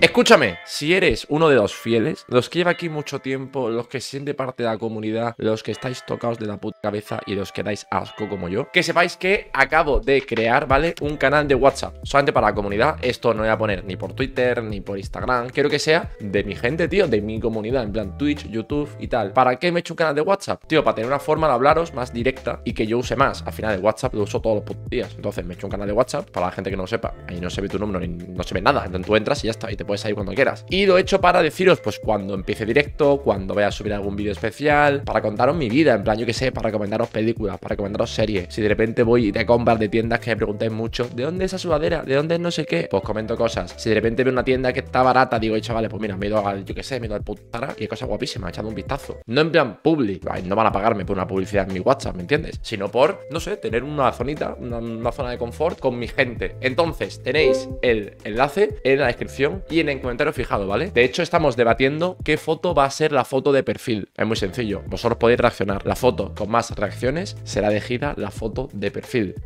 Escúchame, si eres uno de los fieles, los que lleva aquí mucho tiempo, los que se siente parte de la comunidad, los que estáis tocados de la puta cabeza y los que dais asco como yo, que sepáis que acabo de crear, ¿vale? Un canal de WhatsApp, solamente para la comunidad. Esto no voy a poner ni por Twitter, ni por Instagram. Quiero que sea de mi gente, tío, de mi comunidad, en plan Twitch, YouTube y tal. ¿Para qué me he hecho un canal de WhatsApp? Tío, para tener una forma de hablaros más directa y que yo use más. Al final el WhatsApp lo uso todos los putos días. Entonces me he hecho un canal de WhatsApp, para la gente que no lo sepa. Ahí no se ve tu número, ni no se ve nada. Entonces tú entras y ya está, y te puedes ir cuando quieras. Y lo he hecho para deciros, pues cuando empiece directo, cuando vaya a subir algún vídeo especial, para contaros mi vida, en plan, yo que sé, para recomendaros películas, para recomendaros series. Si de repente voy de compras de tiendas que me preguntáis mucho, ¿de dónde es esa sudadera? ¿De dónde es no sé qué? Pues comento cosas. Si de repente veo una tienda que está barata, digo, chavales, pues mira, me he ido al, yo que sé, me he ido al Putara y hay cosas guapísimas, echando un vistazo. No en plan public, no van a pagarme por una publicidad en mi WhatsApp, ¿me entiendes? Sino por, no sé, tener una zonita, una zona de confort con mi gente. Entonces, tenéis el enlace en la descripción y en el comentario fijado, ¿vale? De hecho, estamos debatiendo qué foto va a ser la foto de perfil. Es muy sencillo, vosotros podéis reaccionar. La foto con más reacciones será elegida la foto de perfil.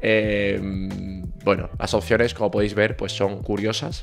Bueno, las opciones, como podéis ver, pues son curiosas.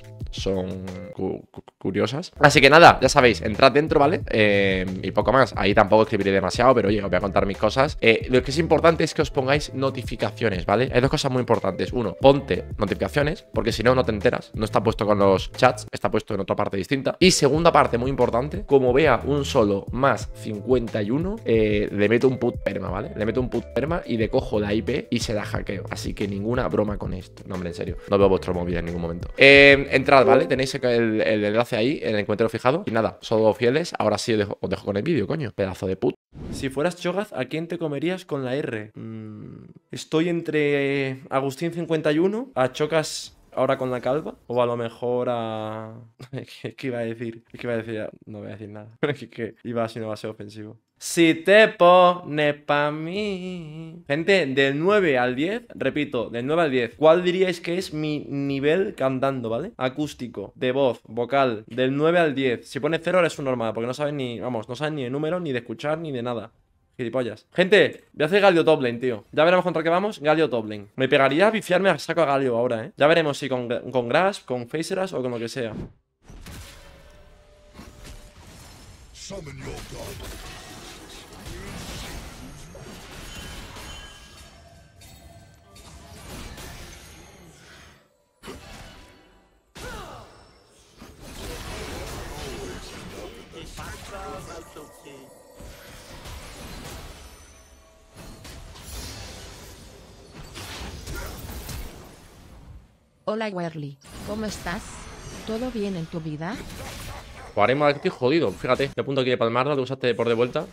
Curiosas. Así que nada, ya sabéis, entrad dentro, ¿vale? Y poco más. Ahí tampoco escribiré demasiado, pero oye, os voy a contar mis cosas. Lo que es importante es que os pongáis notificaciones, ¿vale? Hay dos cosas muy importantes. Uno, ponte notificaciones, porque si no, no te enteras. No está puesto con los chats, está puesto en otra parte distinta. Y segunda parte, muy importante, como vea un solo más 51, le meto un put perma, ¿vale? Le meto un put perma y le cojo la IP y se la hackeo. Así que ninguna broma con esto. No, hombre, en serio. No veo vuestro móvil en ningún momento. Entrad, ¿vale? Tenéis el enlace ahí, en el encuentro fijado. Y nada, solo fieles. Ahora sí os dejo con el vídeo, coño. Pedazo de put. Si fueras Cho'Gath, ¿a quién te comerías con la R? Estoy entre Agustín 51, a Chocas ahora con la calva, o a lo mejor a... ¿Qué iba a decir? ¿Qué iba a decir? No voy a decir nada. que iba si no va a ser ofensivo. Si te pones pa' mí. Gente, del 9 al 10, repito, del 9 al 10, ¿cuál diríais que es mi nivel cantando, ¿vale? Acústico, de voz, vocal, del 9 al 10. Si pone 0 eres un normal, porque no sabes ni, vamos, no sabes ni de número, ni de escuchar, ni de nada. Gilipollas. Gente, voy a hacer Galio top lane, tío. Ya veremos contra qué vamos. Galio top lane. Me pegaría a viciarme a saco a Galio ahora, Ya veremos si con Grasp, con Phaseras o con lo que sea. Hola Werly, ¿cómo estás? ¿Todo bien en tu vida? Jugaremos aquí jodido, fíjate. De punto aquí de palmarda, lo usaste por de vuelta.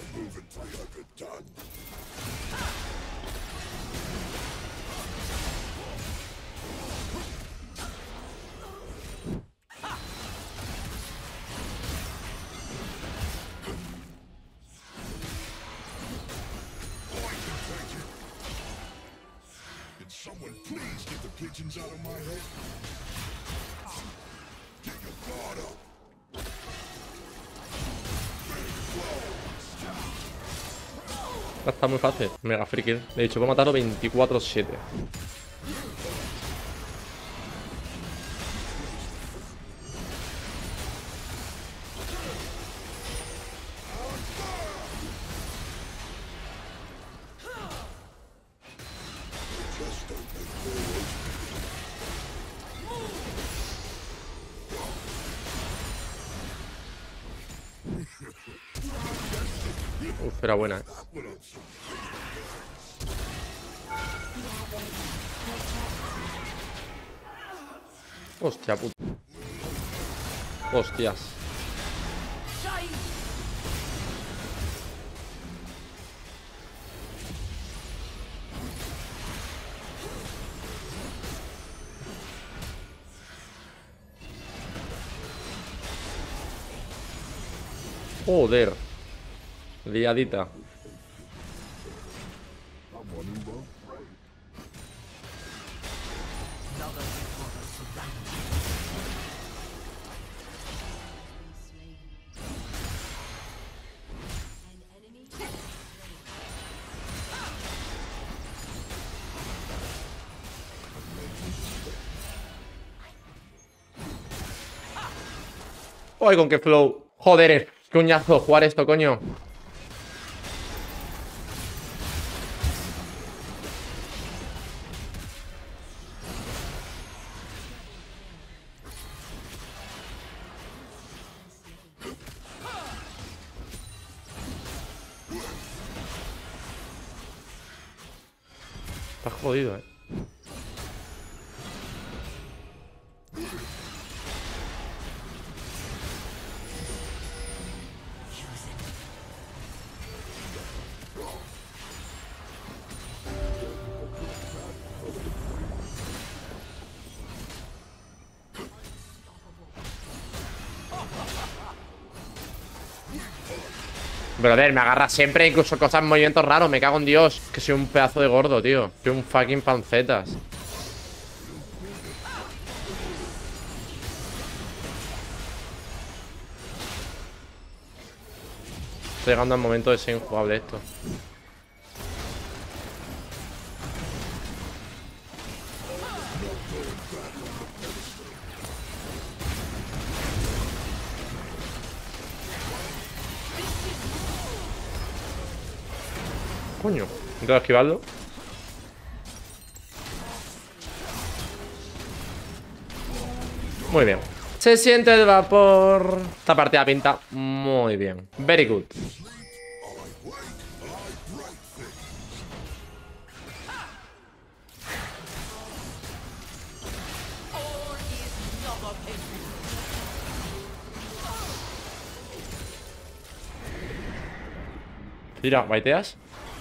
Someone please get the pigeons out of my head. Get your guard up. Está muy fácil. Mega free kill. De hecho, puedo matarlo 24/7. Uf, era buena, Hostia puta. Hostias. Joder. Liadita. Ay, con qué flow. Joder, qué uñazo jugar esto, coño. Está jodido, Brother, me agarra siempre, incluso cosas en movimientos raros. Me cago en Dios. Que soy un pedazo de gordo, tío. Soy un fucking pancetas. Estoy llegando al momento de ser injugable esto. Coño, intento esquivarlo. Muy bien. Se siente el vapor. Esta partida pinta muy bien. Very good. Tira, baiteas.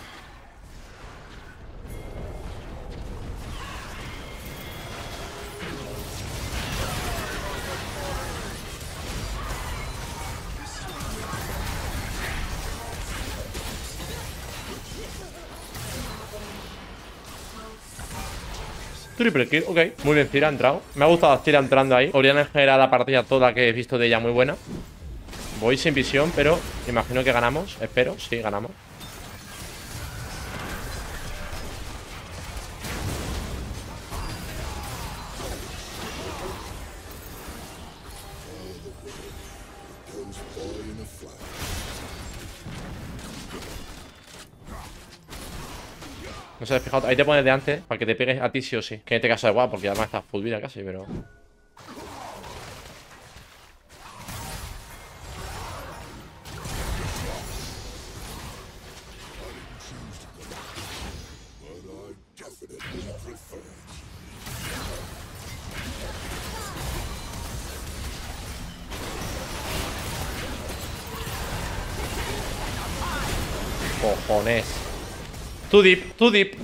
Triple kill, ok. Muy bien, Tira ha entrado. Me ha gustado Tira entrando ahí. Oriana en general la partida toda que he visto de ella muy buena. Voy sin visión, pero imagino que ganamos. Espero, sí, ganamos. No se ha fijado. Ahí te pones de antes para que te pegues a ti sí o sí. Que en este caso es guapo, porque además está full vida casi, pero... Cojones. Too deep, too deep.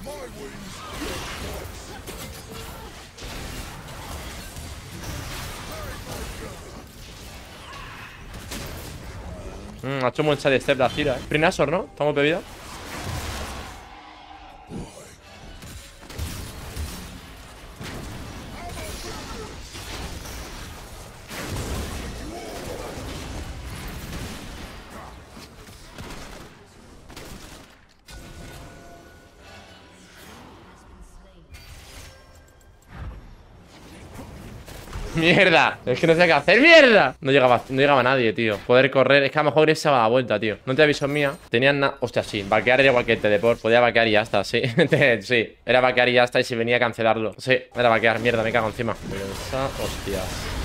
Ha hecho un buen side step la Tira, Prinasor, ¿no? ¿Estamos bebidos? ¡Mierda! Es que no sé qué hacer. ¡Mierda! No llegaba nadie, tío. Poder correr. Es que a lo mejor Grace se va a la vuelta, tío. No te aviso mía. Tenían nada. Hostia, sí. Vaquear era igual que el teleport. Podía vaquear y ya está, sí. Sí. Era vaquear y ya está. Y si venía a cancelarlo. Sí. Era vaquear. Mierda, me cago encima. Hostia.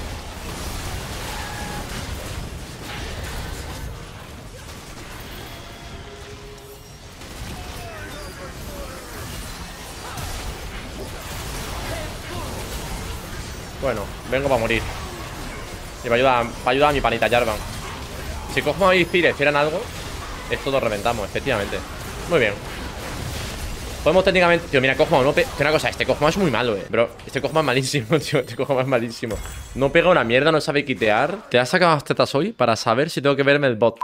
Bueno, vengo para morir. Y para ayudar a mi panita Jarvan. Si Cosmo y Fire hicieran algo, esto lo reventamos, efectivamente. Muy bien. Podemos técnicamente... Tío, mira, Cosmo, no pega... Una cosa, este Cosmo es muy malo, bro. Este Cosmo es malísimo, tío. Este Cosmo es malísimo. No pega una mierda, no sabe quitear. ¿Te has sacado las tetas hoy para saber si tengo que verme el bot?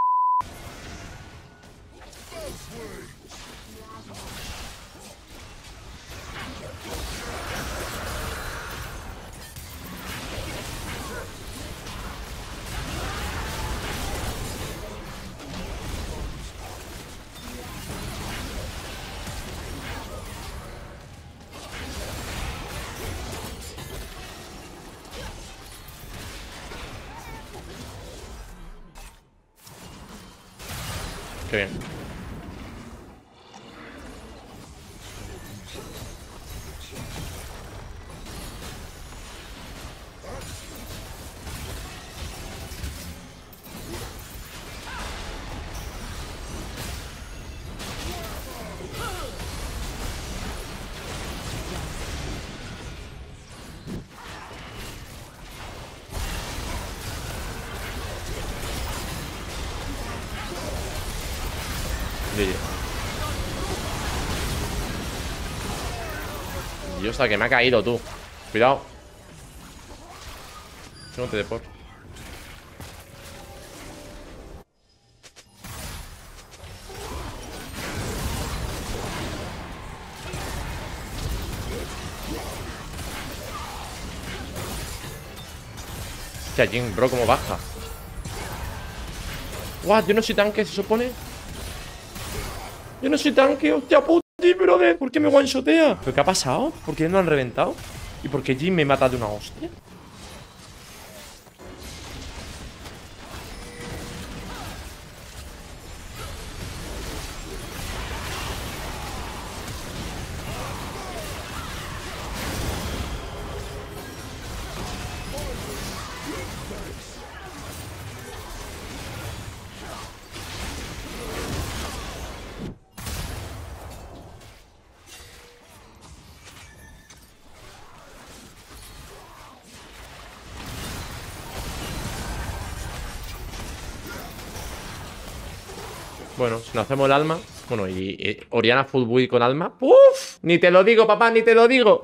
Qué bien. Dios, hasta que me ha caído, tú. Cuidado. No te depor. Hostia, Jin, bro, cómo baja. What, yo no soy tanque, se supone. Yo no soy tanque, hostia puta, brother. ¿Por qué me one-shotea? ¿Pero qué ha pasado? ¿Por qué no lo han reventado? ¿Y por qué Jin me mata de una hostia? Bueno, si nos hacemos el alma. Bueno, y Oriana full build con alma. ¡Uf! Ni te lo digo, papá, ni te lo digo.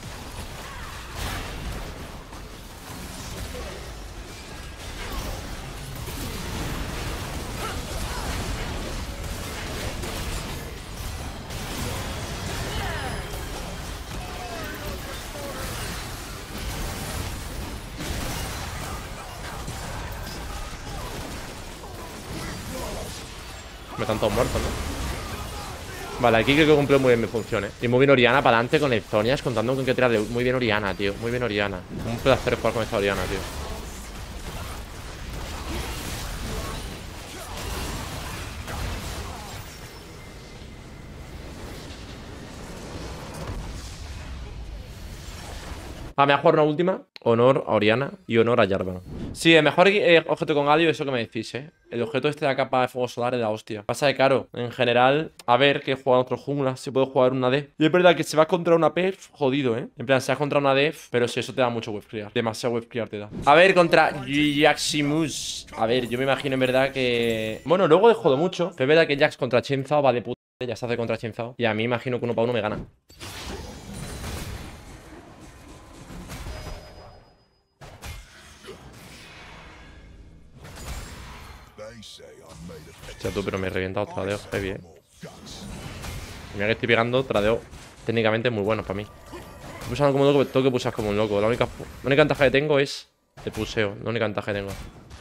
Me están todos muertos, ¿no? Vale, aquí creo que cumplió muy bien mi función, ¿eh? Y muy bien Oriana para adelante con el Zonias, contando con que tirar de... Muy bien Oriana, tío. Muy bien Oriana. Un placer jugar con esta Oriana, tío. Ah, me voy a jugar una última. Honor a Oriana y honor a Jarvan. Sí, el mejor objeto con Galio es eso que me decís, El objeto este de la capa de fuego solar es la hostia. Pasa de caro. En general, a ver que juega otro jungla. Se puede jugar una D. Y es verdad que se va contra una perf, jodido, En plan, se va contra una def, pero si eso te da mucho wave clear. Demasiado wave clear te da. A ver, contra Jaximus. A ver, yo me imagino en verdad que... Bueno, luego he jodido mucho. Pero es verdad que Jax contra Chen Zhao va de puta. Ya se hace contra Chen Zhao. Y a mí imagino que uno para uno me gana. Hostia, tú, pero me he reventado tradeo heavy, Mira que estoy pegando tradeo técnicamente muy bueno para mí. Pulsando como un loco, tengo que pulsar como un loco. La única ventaja que tengo es el pulseo. La única ventaja que tengo.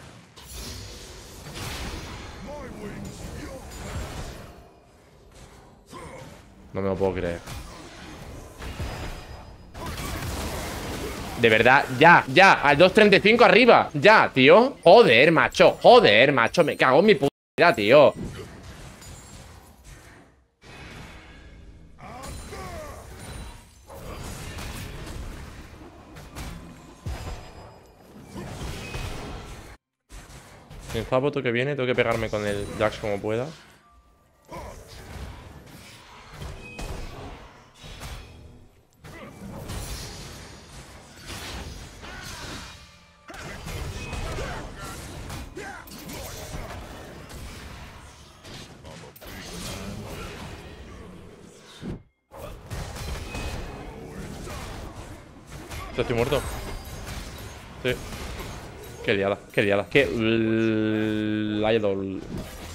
No me lo puedo creer. De verdad, ya, al 2.35 arriba. Ya, tío. Joder, macho, me cago en mi puta vida, tío. En cada voto que viene tengo que pegarme con el Jax como pueda. Estoy muerto. Sí. Qué liada, qué liada. Qué... idol.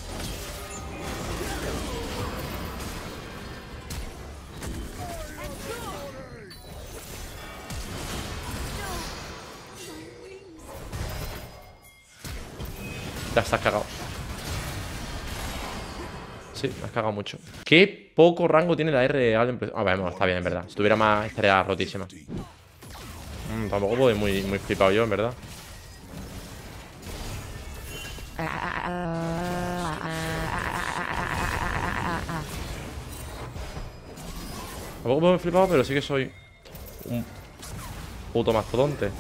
Ya estás cagado. Sí, me has cagado mucho. Qué poco rango tiene la R. Ah, vamos, está bien, en verdad. Si tuviera más, estaría rotísima. Tampoco voy muy flipado yo, en verdad. Tampoco me he flipado, pero sí que soy un puto mastodonte.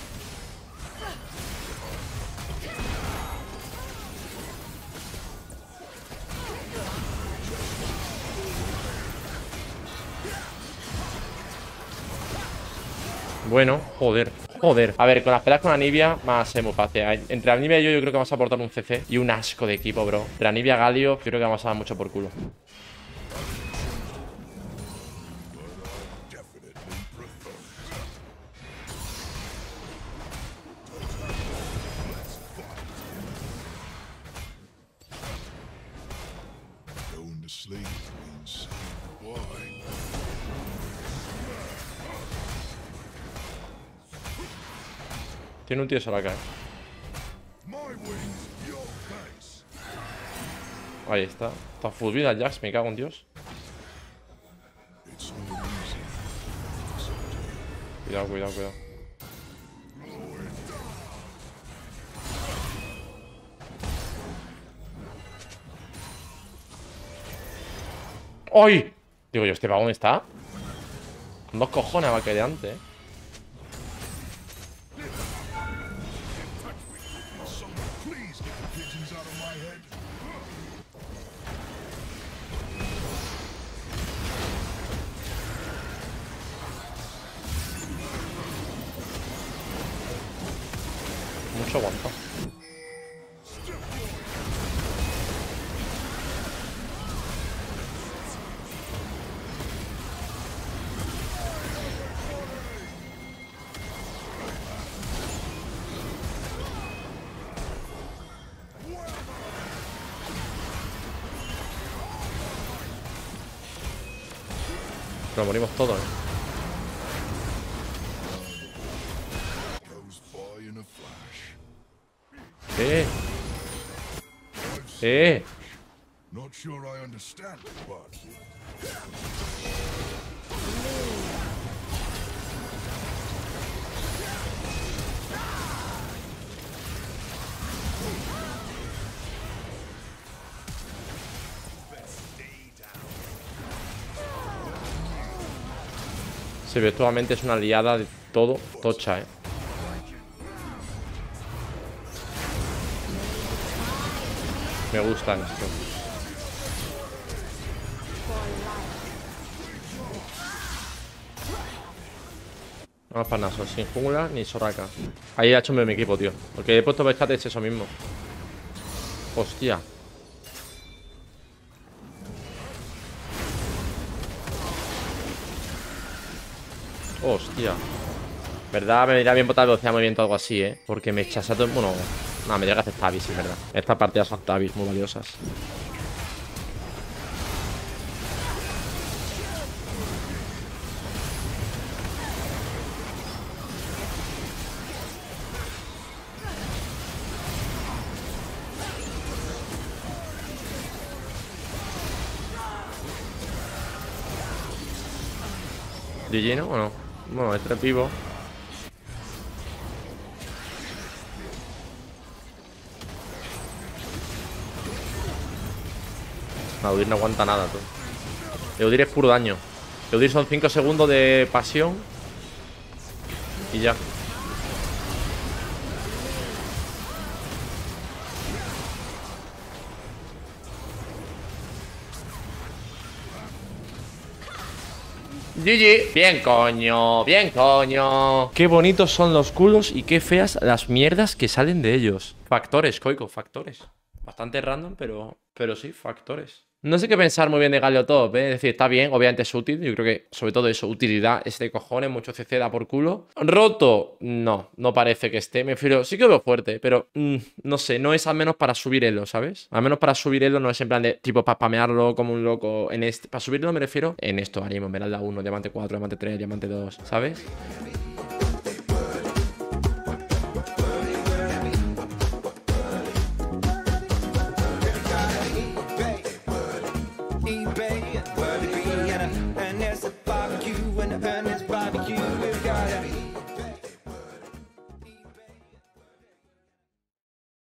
Bueno, joder. Joder. A ver, con las peleas con Anivia más muy fácil. Entre Anivia y yo creo que vamos a aportar un CC y un asco de equipo, bro. Entre Anivia y Galio, yo creo que vamos a dar mucho por culo. Going to sleep means goodbye. Tiene un tío solo acá, My wings, your face. Ahí está. Está full vida el Jax, me cago en Dios. It's not easy. Cuidado, cuidado, cuidado. ¡Ay! Digo yo, ¿este pavo dónde está? Con 2 cojones va que de antes, Someone please get the pigeons out of my head. Mucho aguanta. Nos morimos todos, Goes by in a flash. Not sure I understand it, but Sí, virtualmente es una liada de todo tocha, Me gustan esto. No es para nada, sin jungla ni Soraka. Ahí ha hecho mi equipo, tío. Porque he puesto Pescate es eso mismo. Hostia. Hostia. ¿Verdad? Me iría bien botar velocidad de movimiento o algo así, Porque me echas a todo... Bueno, no, me llega a hacer tabis, es verdad. Estas partidas son tabis muy valiosas. ¿GG no o no? Bueno, este es vivo. Eudir no aguanta nada, tú. Eudir es puro daño. Eudir son 5 segundos de pasión. Y ya. GG. Bien, coño. Bien, coño. Qué bonitos son los culos y qué feas las mierdas que salen de ellos. Factores, Coico, factores. Bastante random, pero sí, factores. No sé qué pensar muy bien de Galio Top, Es decir, está bien, obviamente es útil. Yo creo que, sobre todo eso, utilidad es de cojones, mucho CC da por culo. Roto, no parece que esté. Me refiero, sí que lo veo fuerte, pero no sé, no es al menos para subir elo, ¿sabes? Al menos para subir elo no es en plan de, tipo, para spamearlo como un loco en este. Para subirlo me refiero en esto, haremos Esmeralda 1, Diamante 4, Diamante 3, Diamante 2, ¿sabes?